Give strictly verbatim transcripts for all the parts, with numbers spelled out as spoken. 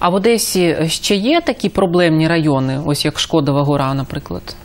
А в Одесі ще є такі проблемні райони, ось як Шкодова гора, наприклад?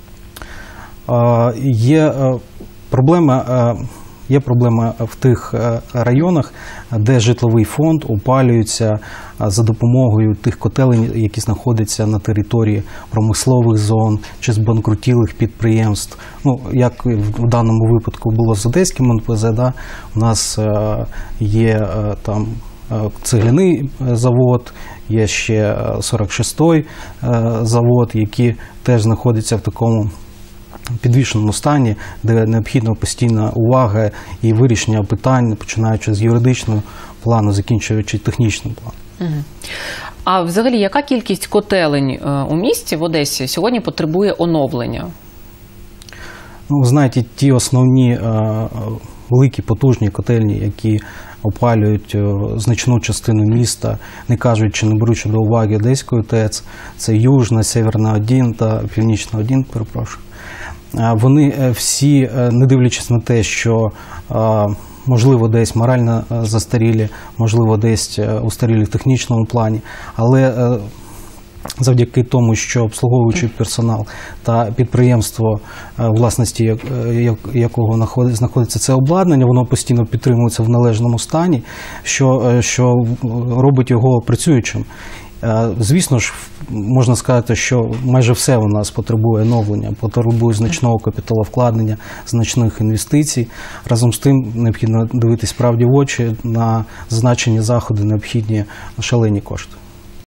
Є проблема, є проблема в тих районах, де житловий фонд опалюється за допомогою тих котелень, які знаходяться на території промислових зон чи збанкрутілих підприємств. Ну, як в даному випадку було з Одеським ен пе зет, да, у нас є там цегляний завод, є ще сорок шостий завод, які теж знаходяться в такому підвішеному стані, де необхідна постійна увага і вирішення питань, починаючи з юридичного плану, закінчуючи технічним планом. Угу. А взагалі, яка кількість котелень у місті, в Одесі, сьогодні потребує оновлення? Ну, знаєте, ті основні великі потужні котельні, які опалюють значну частину міста, не кажучи, не беручи до уваги Одеської ТЕЦ, це Южна, Северна один та Північна один, перепрошую. Вони всі, не дивлячись на те, що можливо десь морально застарілі, можливо десь устарілі в технічному плані, але завдяки тому, що обслуговуючий персонал та підприємство, власності якого знаходиться це обладнання, воно постійно підтримується в належному стані, що, що робить його працюючим. Звісно ж, можна сказати, що майже все у нас потребує оновлення, потребує значного капіталовкладення, значних інвестицій. Разом з тим необхідно дивитись правді в очі, на зазначені заходи необхідні шалені кошти.